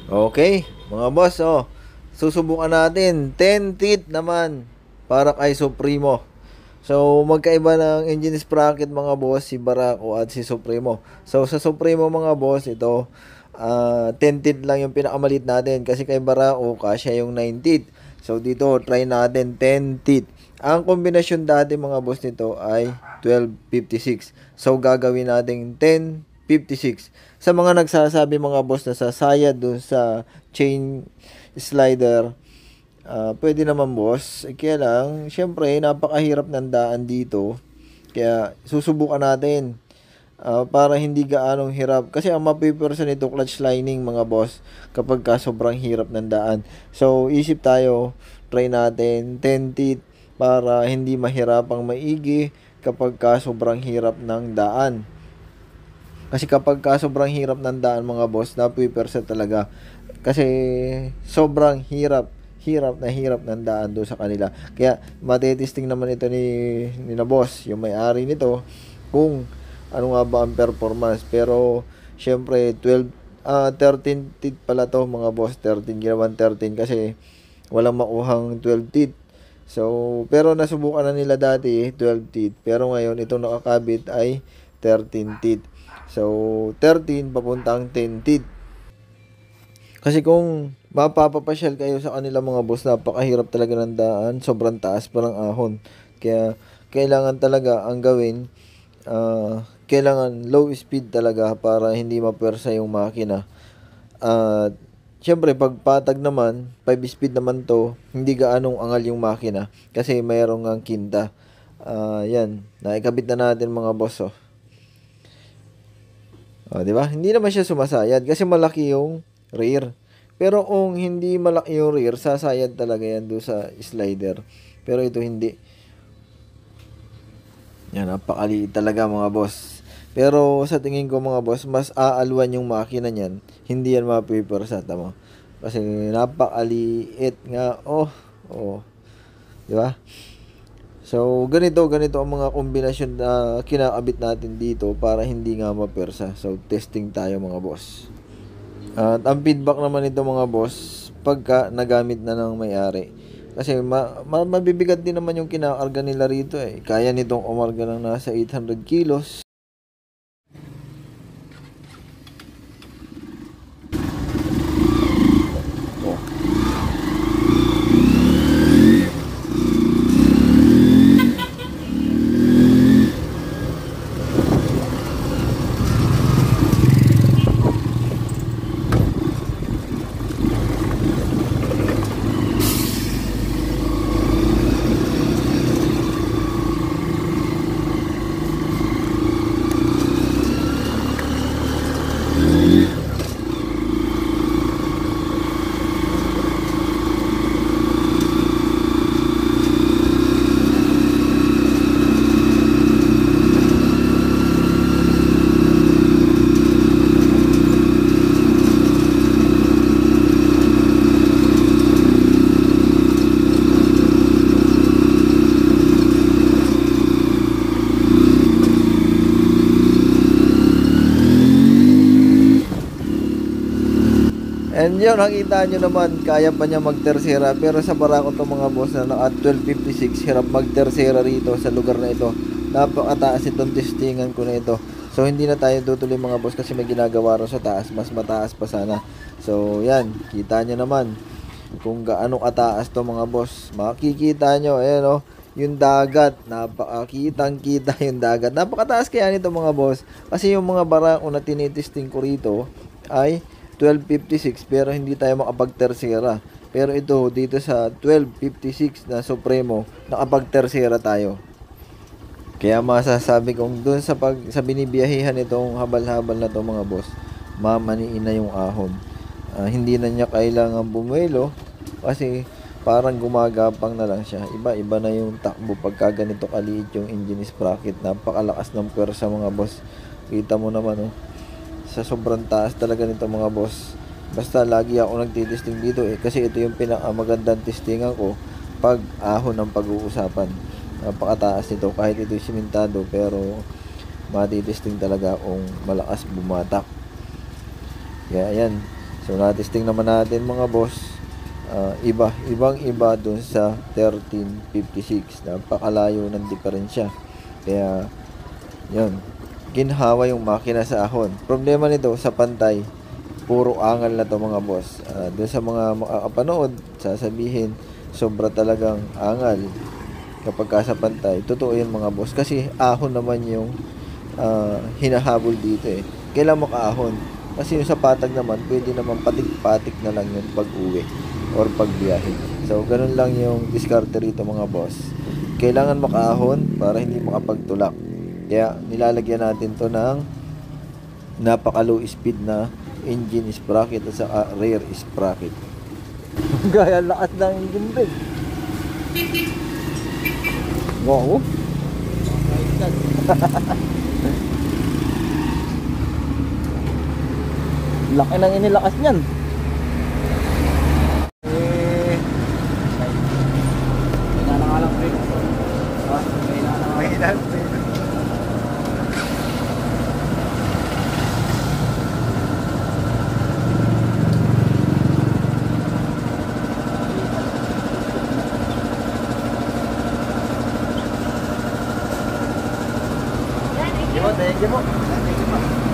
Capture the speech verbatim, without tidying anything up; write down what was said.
Okay, mga boss, oh. Susubukan natin ten teeth naman para kay Supremo. So, magkaiba ng engine sprocket mga boss, si Barako at si Supremo. So, sa Supremo mga boss, ito, uh, ten teeth lang yung pinakamalit natin. Kasi kay Barako, kasya yung nine teeth. So, dito, try natin ten teeth. Ang kombinasyon dati mga boss nito ay twelve fifty-six. So, gagawin natin ten fifty-six. Sa mga nagsasabi mga boss na sasayad dun sa chain slider, uh, pwede naman boss. Eh, kaya lang, syempre, napakahirap ng daan dito. Kaya, susubukan natin. Uh, para hindi gaanong hirap. Kasi ang mapipersa nito, clutch lining mga boss, kapag ka sobrang hirap ng daan. So, isip tayo, try natin ten teeth para hindi mahirapang maigi kapag ka sobrang hirap ng daan. Kasi kapag ka sobrang hirap ng daan mga boss, napipersa talaga. Kasi sobrang hirap, hirap na hirap ng daan doon sa kanila. Kaya matitesting naman ito ni, ni na boss, yung may-ari nito, kung ano nga ba ang performance. Pero syempre twelve, uh, thirteen teeth pala to mga boss. thirteen, ginawan thirteen kasi walang makuhang twelve teeth. So, pero nasubukan na nila dati twelve teeth. Pero ngayon, itong nakakabit ay thirteen teeth. So, thirteen papuntang ten teeth. Kasi kung mapapapasyal kayo sa kanila mga boss, napakahirap talaga ng daan. Sobrang taas pa ng ahon. Kaya, kailangan talaga ang gawin, uh, kailangan low speed talaga para hindi mapersa yung makina. At, uh, syempre, pag patag naman, five speed naman to, hindi gaanong angal yung makina. Kasi mayroong ang kinta. Uh, yan, naikabit na natin mga boss, oh. Oh, di ba? Hindi naman siya sumasayad kasi malaki yung rear. Pero kung hindi malaki yung rear, sasayad talaga yan doon sa slider. Pero ito hindi. Yan, napakaliit talaga mga boss. Pero sa tingin ko mga boss, mas aalwan yung makina niyan. Hindi yan mapipersa, tama. Kasi napakaliit nga. Oh, oh. Di ba? So, ganito, ganito ang mga kombinasyon na kinakabit natin dito para hindi nga mapersa. So, testing tayo mga boss. At ang feedback naman nito mga boss, pagka nagamit na ng may-ari. Kasi ma ma mabibigat din naman yung kinakarga nila rito eh. Kaya nitong umarga ng nasa eight hundred kilos. And yun, nakita nyo naman, kaya pa niya magtersera. Pero sa Barako to mga boss na at twelve fifty-six, hirap magtersera rito sa lugar na ito. Napakataas itong testingan ko na ito. So, hindi na tayo tutuloy mga boss kasi may ginagawa rin sa taas. Mas mataas pa sana. So, yan, kita nyo naman kung gaano kataas to mga boss. Makikita nyo, ayan o, yung dagat. Napakakitang kita yung dagat. Napakataas kaya nito mga boss. Kasi yung mga Barako na tinitesting ko rito ay twelve fifty-six pero hindi tayo makapag-tersera. Pero ito dito sa twelve fifty-six na Supremo, nakapag-tersera tayo. Kaya masasabi kong doon sa pag sa binibiyahihan itong habal-habal na to mga boss, mamaniin na yung ahon. Uh, hindi na niya kailangan bumuelo kasi parang gumagapang na lang siya. Iba-iba na yung takbo pagka ganito kaliit yung engine sprocket. Napakalakas ng pwersa mga boss. Kita mo naman oh. Sa sobrang taas talaga nito mga boss. Basta lagi ako nagtitesting dito eh. Kasi ito yung pinakamagandang testingan ko pag ahon ng pag-uusapan. Napakataas nito. Kahit ito yung simentado pero matitesting talaga kung malakas bumatak. Kaya yan. So So natesting naman natin mga boss, uh, iba, ibang iba dun sa thirteen fifty-six. Napakalayo ng diferensya. Kaya yun, ginhawa yung makina sa ahon. Problema nito sa pantay, puro angal na to mga boss. Uh, dun sa mga makakapanood, sasabihin sobra talagang angal kapag ka sa pantay. Totoo yun mga boss, kasi ahon naman yung uh, hinahabol dito eh. Kailan makaahon? Kasi yung sa patag naman, pwede naman patik-patik na lang yun pag uwi or pag biyahe. So ganun lang yung diskarte rito mga boss. Kailangan makaahon para hindi makapagtulak. Kaya nilalagyan natin to ng napaka low speed na engine sprocket at saka rear sprocket. Gaya lakas ng engine brake. Wow. Laki ng inilakas niyan. Eh, may na nga lang brake. Ah, may na nga. May na brake. Thank you po. Thank you po.